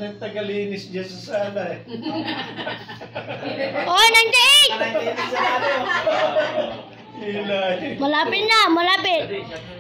yung tagalinis dyan sa sala eh. Oh, 98! Ilay. Malapit na, malapit.